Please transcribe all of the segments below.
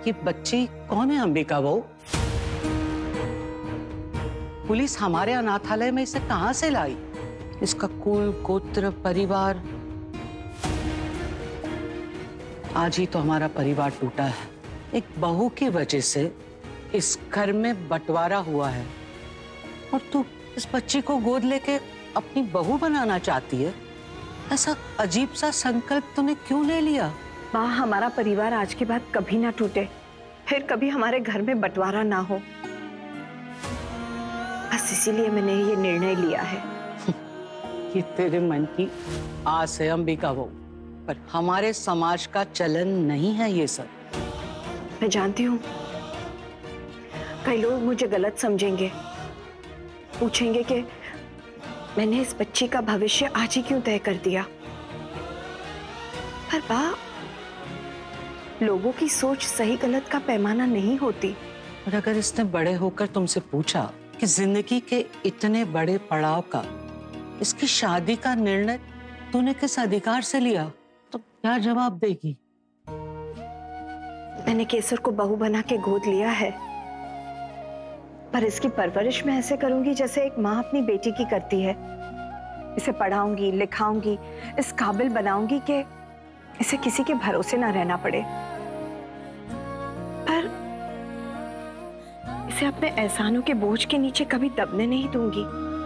ये बच्ची कौन है अंबिका बहू? पुलिस हमारे अनाथालय में इसे कहां से लाई? इसका कुल गोत्र परिवार, आज ही तो हमारा परिवार टूटा है। एक बहू की वजह से इस घर में बंटवारा हुआ है और तू इस बच्ची को गोद लेके अपनी बहू बनाना चाहती है। ऐसा अजीब सा संकल्प तूने क्यों ले लिया? माँ, हमारा परिवार आज के बाद कभी ना टूटे, फिर कभी हमारे घर में बंटवारा ना हो, बस इसीलिए मैंने ये निर्णय लिया है। ये तेरे मन की आस है अंबिका बहू, पर हमारे समाज का चलन नहीं है ये सब। मैं जानती हूँ कई लोग मुझे गलत समझेंगे, पूछेंगे कि मैंने इस बच्ची का भविष्य आज ही क्यों तय कर दिया। पर बा, लोगों की सोच सही गलत का पैमाना नहीं होती। और अगर इसने बड़े होकर तुमसे पूछा कि जिंदगी के इतने बड़े पड़ाव का, इसकी शादी का निर्णय तूने किस अधिकार से लिया, तो क्या जवाब देगी? मैंने केसर को बहू बना के गोद लिया है, पर इसकी परवरिश मैं ऐसे करूंगी जैसे एक माँ अपनी बेटी की करती है। इसे पढ़ाऊंगी, लिखाऊंगी, इस काबिल बनाऊंगी कि इसे किसी के भरोसे ना रहना पड़े। पर इसे अपने एहसानों के बोझ के नीचे कभी दबने नहीं दूंगी।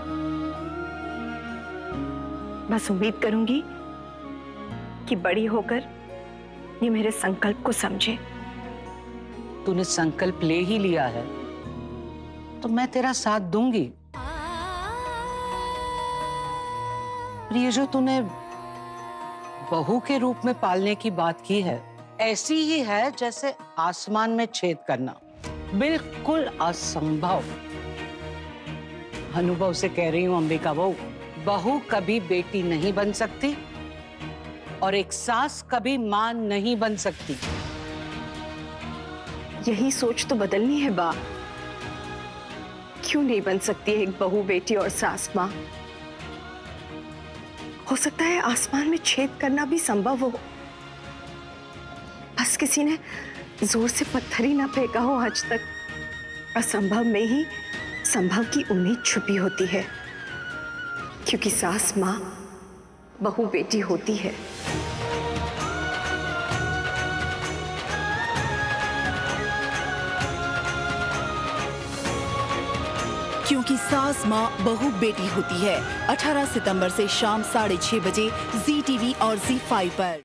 बस उम्मीद करूंगी कि बड़ी होकर ये मेरे संकल्प को समझे। तूने संकल्प ले ही लिया है तो मैं तेरा साथ दूंगी। ये जो तूने बहू के रूप में पालने की बात की है, ऐसी ही है जैसे आसमान में छेद करना, बिल्कुल असंभव। अनुभव से कह रही हूं अंबिका बहू, बहू कभी बेटी नहीं बन सकती और एक सास कभी मां नहीं बन सकती। यही सोच तो बदलनी है बा। क्यों नहीं बन सकती है एक बहू, बेटी और सास मां? हो सकता है आसमान में छेद करना भी संभव हो, बस किसी ने जोर से पत्थर ही ना फेंका हो आज तक। असंभव में ही संभव की उम्मीद छुपी होती है, क्योंकि सास मां बहू बेटी होती है। क्योंकि सास माँ बहू बेटी होती है। 18 सितंबर से शाम 6:30 बजे ZTV और ZEE5 पर।